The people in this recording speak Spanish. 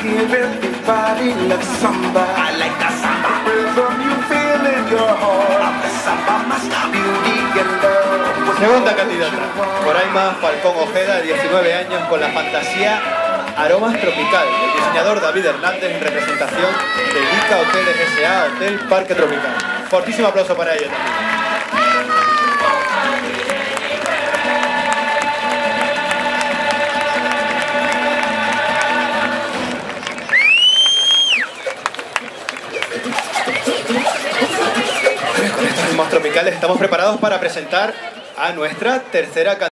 Give everybody love samba. I like the samba. Rhythm you feel in your heart. The samba must beauty and love. Segunda candidata, Coraima Falcón Ojeda, de 19 años, con la fantasía Aromas Tropical, el diseñador David Hernández en representación de Ica Hoteles S.A. Hotel Parque Tropical. Fortísimo aplauso para ella también. Con estos ritmos tropicales estamos preparados para presentar a nuestra tercera candidata.